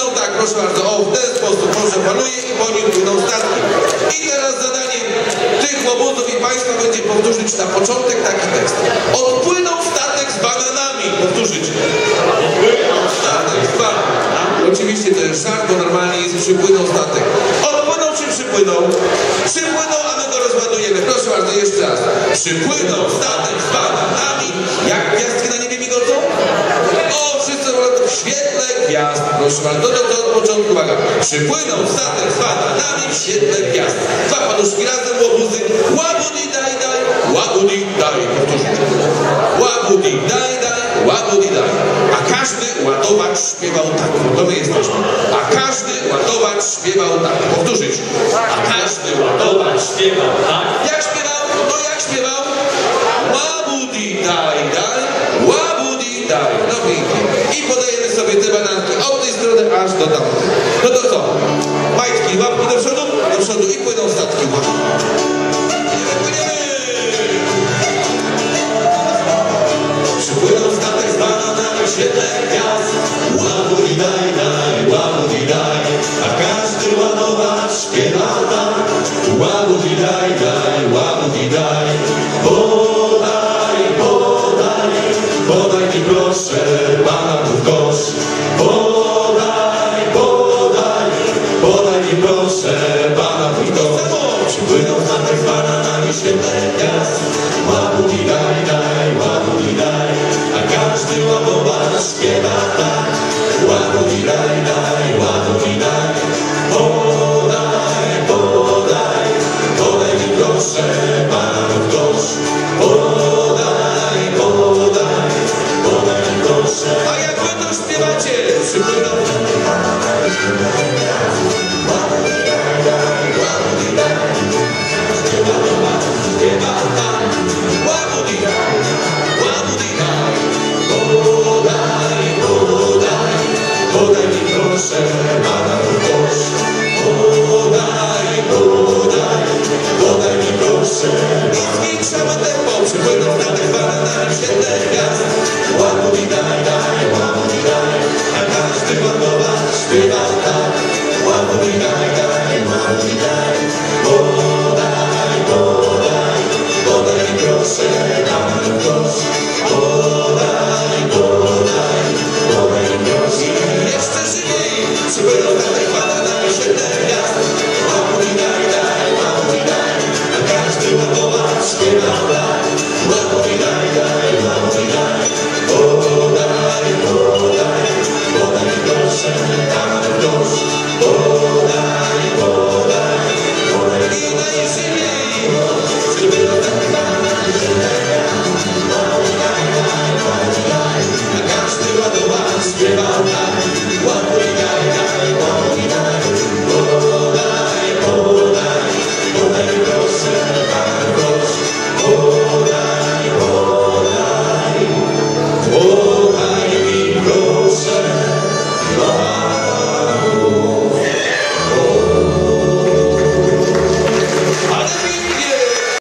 tak, proszę bardzo, o, w ten sposób, proszę, panuje i po nim płyną statki. I teraz zadaniem tych łobuzów i państwa będzie powtórzyć na początek taki tekst. Odpłynął statek z bananami. Powtórzyć. Odpłynął statek z bananami. Oczywiście to jest żart, bo normalnie jest przypłynął statek. Odpłynął czy przypłynął? Przypłynął, a my go rozładujemy. Proszę bardzo, jeszcze raz. Przypłynął statek z bananami. Jak gwiazdki na niebie migotą? O, wszyscy w świetle gwiazd. Proszę bardzo, do początku, uwaga. Przypłynął statek z bananami w świetle gwiazd. Dwa paluszki razem, łobuzy. Łabudi daj daj, łabudi daj. Powtórzyć. Łabudi daj daj, łabudi daj. A każdy ładowacz śpiewał tak. To my jesteśmy. A każdy ładowacz śpiewał tak. Powtórzyć. A każdy ładowacz śpiewał tak. Jak śpiewał? No jak śpiewał? Łabudi daj daj, łabudi daj. No pięknie. I podajemy sobie te bananki od tej strony aż do tamtej. No to co? Majtki, łapki do przodu i płyną statki. Płyniemy! Przypłynął statek z bananami w świetle gwiazd. Łabudi daj daj, łabudi daj. A każdy ładowacz śpiewał tak. Łabudi daj daj, łabudi daj. Podaj, podaj, podaj mi proszę bananów kosz. Podaj, podaj, podaj mi proszę bananów kosz. Przypłynął statek z bananami w świetle gwiazd. Łabudi daj daj, łabudi daj. A każdy ładowacz śpiewa tak. Łabudi daj daj, łabudi daj. Podaj, podaj, podaj mi proszę bananów kosz. Podaj, podaj, podaj mi proszę. A jak wy to śpiewacie? Przypłynął statek z bananami w świetle gwiazd. Łabudi daj daj, łabudi daj. Śpiewa tak. Łabudi daj, łabudi daj. Podaj, podaj, podaj mi proszę bananów kosz. Podaj, podaj, podaj mi proszę. I zwiększamy tempo. Przypłynął statek z bananami w świetle gwiazd. Łabudi daj daj, łabudi daj. A każdy ładowacz śpiewa tak. Łabudi daj daj, łabudi daj. Podaj, podaj, podaj mi proszę bananów kosz. Podaj, podaj, podaj mi proszę. Jeszcze żywiej. Przypłynął statek z bananami w świetle gwiazd. Łabudi daj daj, łabudi daj. A każdy ładowacz śpiewa tak. Łabudi daj daj, łabudi daj. Podaj, podaj, podaj mi proszę bananów kosz.